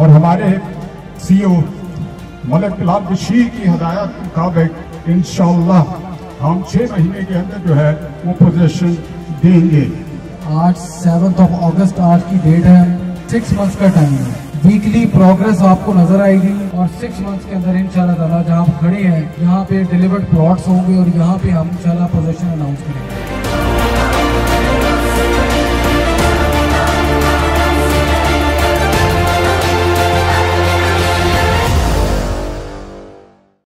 और हमारे CEO मलिक बिलाल बशीर की हिदायत के मुताबिक इंशाअल्लाह हम 6 महीने के अंदर जो है वो पोजीशन देंगे। आज 7 अगस्त आज की डेट है, 6 मंथ्स का टाइम है। वीकली प्रोग्रेस आपको नजर आएगी और 6 मंथ्स के अंदर इंशाल्लाह ताला जहां आप खड़े हैं यहाँ पे डिलीवर्ड प्लॉट्स होंगे और यहाँ पे हम इंशाल्लाह पोजीशन अनाउंस करेंगे।